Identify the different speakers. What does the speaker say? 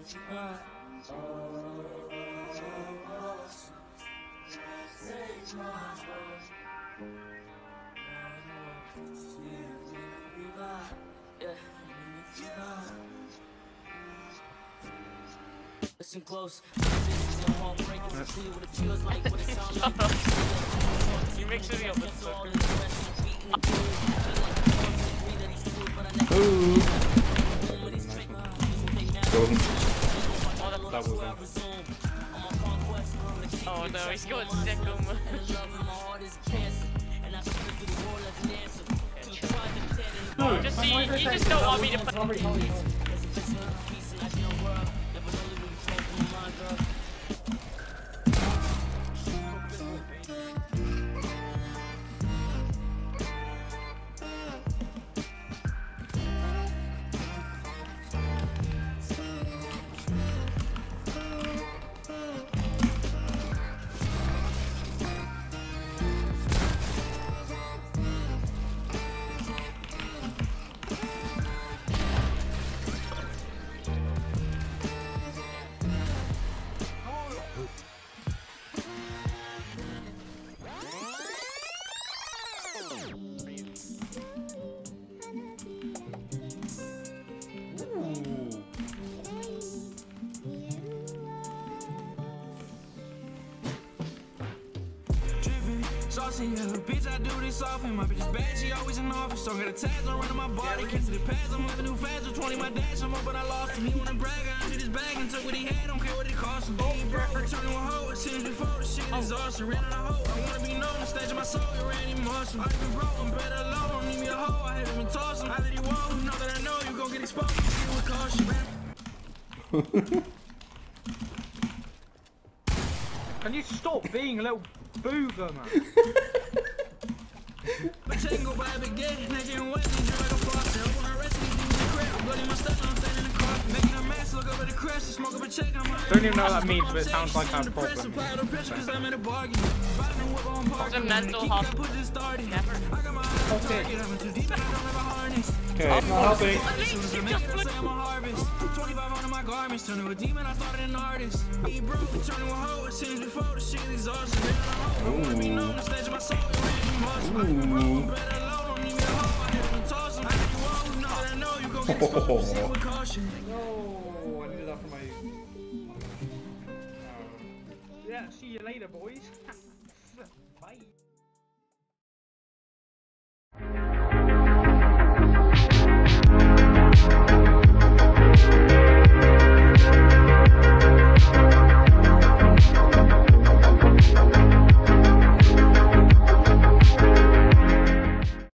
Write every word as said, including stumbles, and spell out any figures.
Speaker 1: Listen close.
Speaker 2: You mixing me up with
Speaker 3: Ooh. That was him.
Speaker 2: Oh no, he's going second.
Speaker 3: No,
Speaker 2: just see, you just don't want me to play.
Speaker 1: Saucy, yeah, bitch, I do this often. My bitch is bad, she always in office. So I got a tags on running my body. Kiss the pads, I'm living new fast with twenty my dash. I'm up, but I lost him. He wanna brag, I emptied his bag and took what he had. Don't care what it cost him. He broke, returning with hoe. It seems before the shit is awesome. Ran on a hoe. I wanna be known, the stage of my soul. You ran him awesome. I've been broke, I'm better alone. Don't need me a hoe. I haven't been tossing. I let you walk. Know that I know you gon' get exposed. With caution.
Speaker 4: Can you stop being a little booger, man?
Speaker 1: My chain go by a big gate, naked and wet, and like a faucet. I wanna rest these things in the crib. I'm bloody my stuff, I'm standing in the car. Making a mess, look over the crest, smoke up a check. I'm
Speaker 4: Don't even know what that means, but it sounds like I have a problem.
Speaker 2: It's a mental hospital. Never.
Speaker 4: Okay.
Speaker 3: Okay, I'll be.
Speaker 1: twenty-five on my garments, turning a demon, I thought an artist. He broke, turning a hoe, it seems before the shit is awesome. I wanna be known, the stage of my soul, you're ready, muscle. I'm better alone, don't need me a hoe, I haven't been tossing. I know you won't, know that I know you gon' get exposed, see with caution.
Speaker 4: No, I needed that for my... Yeah, see you later, boys.